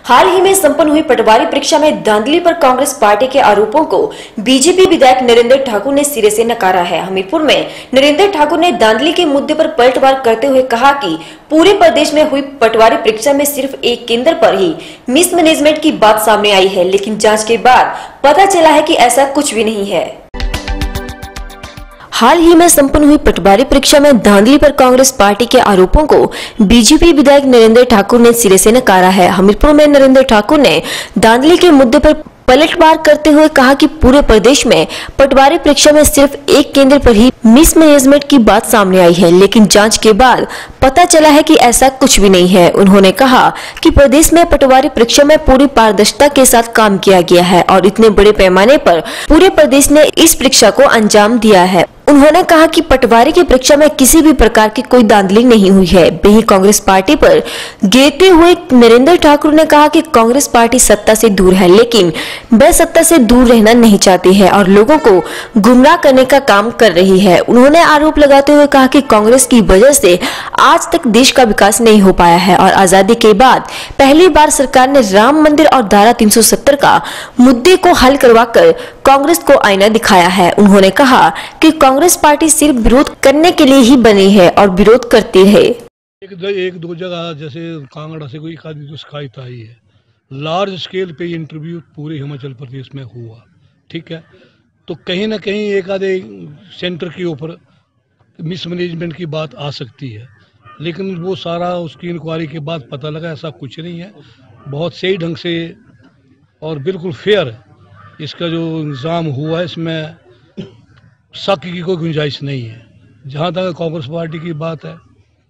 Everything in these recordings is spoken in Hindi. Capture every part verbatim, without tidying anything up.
हाल ही में संपन्न हुई पटवारी परीक्षा में धांधली पर कांग्रेस पार्टी के आरोपों को बीजेपी विधायक नरेंद्र ठाकुर ने सिरे से नकारा है। हमीरपुर में नरेंद्र ठाकुर ने धांधली के मुद्दे पर पलटवार करते हुए कहा कि पूरे प्रदेश में हुई पटवारी परीक्षा में सिर्फ एक केंद्र पर ही मिसमैनेजमेंट की बात सामने आई है, लेकिन जांच के बाद पता चला है कि ऐसा कुछ भी नहीं है। हाल ही में संपन्न हुई पटवारी परीक्षा में धांधली पर कांग्रेस पार्टी के आरोपों को बीजेपी विधायक नरेंद्र ठाकुर ने सिरे से नकारा है। हमीरपुर में नरेंद्र ठाकुर ने धांधली के मुद्दे पर पलटवार करते हुए कहा कि पूरे प्रदेश में पटवारी परीक्षा में सिर्फ एक केंद्र पर ही मिसमैनेजमेंट की बात सामने आई है, लेकिन जांच के बाद पता चला है कि ऐसा कुछ भी नहीं है। उन्होंने कहा कि प्रदेश में पटवारी परीक्षा में पूरी पारदर्शिता के साथ काम किया गया है और इतने बड़े पैमाने पर पूरे प्रदेश ने इस परीक्षा को अंजाम दिया है। उन्होंने कहा कि पटवारी की परीक्षा में किसी भी प्रकार की कोई धांधली नहीं हुई है। वहीं कांग्रेस पार्टी पर गिरते हुए नरेंद्र ठाकुर ने कहा कि कांग्रेस पार्टी सत्ता से दूर है, लेकिन वह सत्ता से दूर रहना नहीं चाहती है और लोगों को गुमराह करने का काम कर रही है। उन्होंने आरोप लगाते हुए कहा कि कांग्रेस की वजह से आज तक देश का विकास नहीं हो पाया है और आजादी के बाद पहली बार सरकार ने राम मंदिर और धारा तीन सौ सत्तर का मुद्दे को हल करवाकर कांग्रेस को आईना दिखाया है। उन्होंने कहा कि कांग्रेस पार्टी सिर्फ विरोध करने के लिए ही बनी है और विरोध करती रहे। एक दो, एक दो जगह जैसे कांगड़ा से कोई आदमी तो शिकायत आई है, लार्ज स्केल पे इंटरव्यू पूरे हिमाचल प्रदेश में हुआ, ठीक है। तो कहीं ना कहीं एक आधे सेंटर के ऊपर मिसमैनेजमेंट की बात आ सकती है, लेकिन वो सारा उसकी इंक्वायरी के बाद पता लगा ऐसा कुछ नहीं है। बहुत सही ढंग से और बिल्कुल फेयर इसका जो इंतज़ाम हुआ है, इसमें शक की कोई गुंजाइश नहीं है। जहाँ तक कांग्रेस पार्टी की बात है,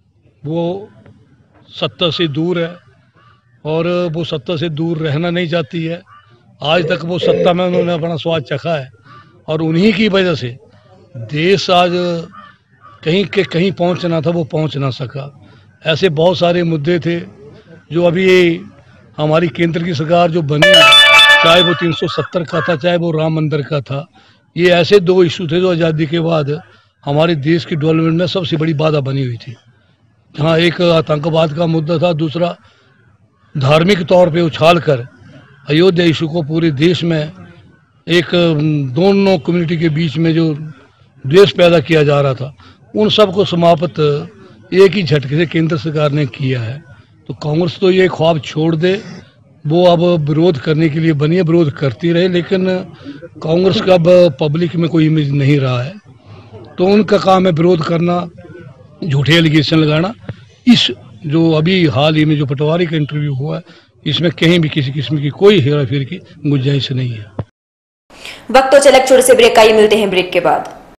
वो सत्ता से दूर है और वो सत्ता से दूर रहना नहीं चाहती है। आज तक वो सत्ता में उन्होंने अपना स्वाद चखा है और उन्हीं की वजह से देश आज कहीं के कहीं पहुंचना था वो पहुंच ना सका। ऐसे बहुत सारे मुद्दे थे जो अभी हमारी केंद्र की सरकार जो बनी, चाहे वो तीन सौ सत्तर का था, चाहे वो राम मंदिर का था, ये ऐसे दो इशू थे जो आज़ादी के बाद हमारे देश की डेवलपमेंट में सबसे बड़ी बाधा बनी हुई थी। हाँ, एक आतंकवाद का मुद्दा था, दूसरा धार्मिक तौर पे उछाल कर अयोध्या इशू को पूरे देश में एक दोनों कम्युनिटी के बीच में जो द्वेष पैदा किया जा रहा था, उन सब को समाप्त एक ही झटके से केंद्र सरकार ने किया है। तो कांग्रेस तो ये ख्वाब छोड़ दे, वो अब विरोध करने के लिए बनी है, विरोध करती रहे, लेकिन कांग्रेस का अब पब्लिक में कोई इमेज नहीं रहा है। तो उनका काम है विरोध करना, झूठे एलिगेशन लगाना। इस जो अभी हाल ही में जो पटवारी का इंटरव्यू हुआ है, इसमें कहीं भी किसी किस्म की कोई हेरा फेरी की गुंजाइश नहीं है। वक्त तो चलक छोड़ से ब्रेक आई, मिलते हैं ब्रेक के बाद।